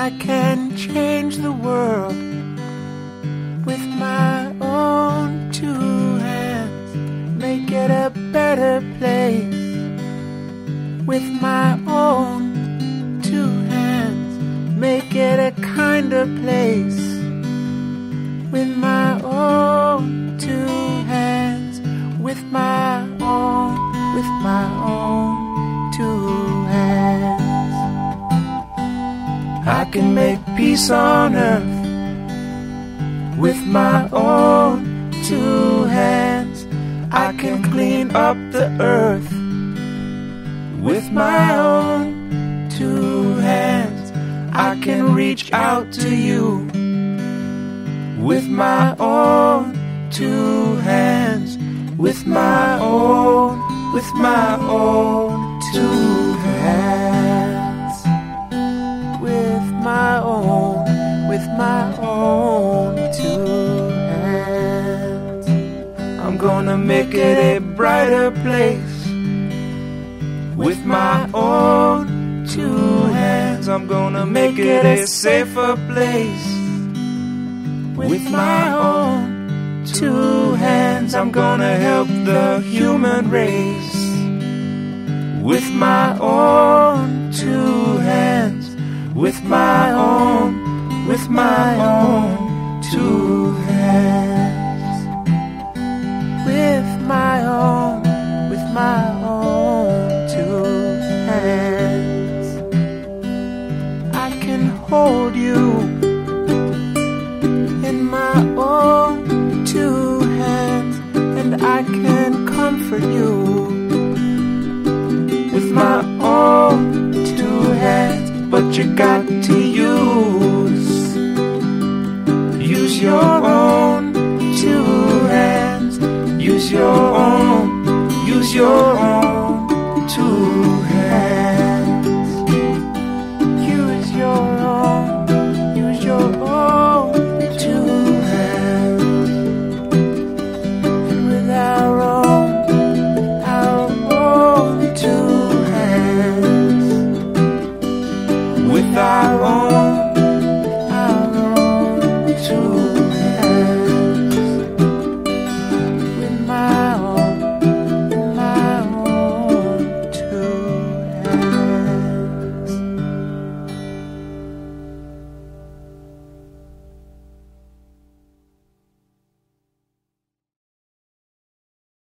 I can change the world with my own two hands, make it a better place with my own two hands, make it a kinder place with my own two hands, with my own two hands. I can make peace on earth with my own two hands. I can clean up the earth with my own two hands. I can reach out to you with my own two hands, with my own two hands, with my own two hands. I'm gonna make it a brighter place with my own two hands. I'm gonna make it a safer place with my own two hands. I'm gonna help the human race with my own two hands, with my own two hands, with my own two hands. I can hold you in my own two hands, and I can comfort you with my own two hands. But you got to use your own two hands, use your own